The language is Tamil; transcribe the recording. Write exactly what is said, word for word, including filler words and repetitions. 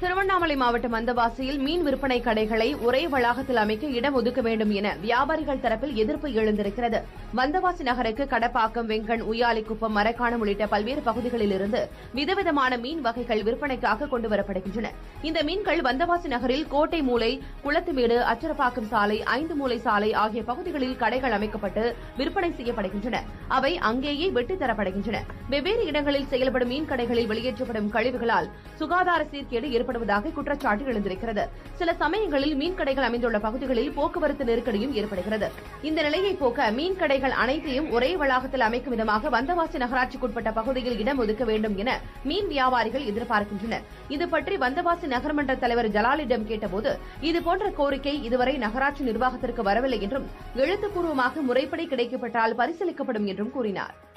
திருவண்ணாமலை மாவட்டம் வந்தவாசியில் மீன் விற்பனை கடைகளை ஒரே வளாகத்தில் அமைக்க இடம் ஒதுக்க வேண்டும் என வியாபாரிகள் தரப்பில் எதிர்ப்பு எழுந்திருக்கிறது. வந்தவாசி நகருக்கு கடப்பாக்கம், வெங்கண், உய்யாலிக்குப்பம், மரக்காணம் உள்ளிட்ட பல்வேறு பகுதிகளிலிருந்து விதவிதமான மீன் வகைகள் விற்பனைக்காக கொண்டுவரப்படுகின்றன. இந்த மீன்கள் வந்தவாசி நகரில் கோட்டை மூலை, குளத்துமேடு, அச்சரப்பாக்கம் சாலை, ஐந்து மூலை சாலை ஆகிய பகுதிகளில் கடைகள் அமைக்கப்பட்டு விற்பனை செய்யப்படுகின்றன. அவை அங்கேயே வெட்டித் தரப்படுகின்றன. வெவ்வேறு இடங்களில் செயல்படும் மீன் கடைகளில் வெளியேற்றப்படும் கழிவுகளால் சுகாதார சீர்கேடு ஏற்படுவதாக குற்றச்சாட்டு எழுந்திருக்கிறது. சில சமயங்களில் மீன் கடைகள் அமைந்துள்ள பகுதிகளில் போக்குவரத்து நெருக்கடியும் ஏற்படுகிறது. இந்த நிலையை போக்க மீன் கடைகள் அனைத்தையும் ஒரே வளாகத்தில் அமைக்கும் விதமாக வந்தவாசி நகராட்சிக்குட்பட்ட பகுதியில் இடம் ஒதுக்க வேண்டும் என மீன் வியாபாரிகள் எதிர்பார்க்கின்றனர். இதுபற்றி வந்தவாசி நகர்மன்ற தலைவர் ஜலாலிடம் கேட்டபோது இதுபோன்ற கோரிக்கை இதுவரை நகராட்சி நிர்வாகத்திற்கு வரவில்லை என்றும் எழுத்துப்பூர்வமாக முறைப்படி கிடைக்கப்பட்டால் பரிசீலிக்கப்படும் என்றும் கூறினார்.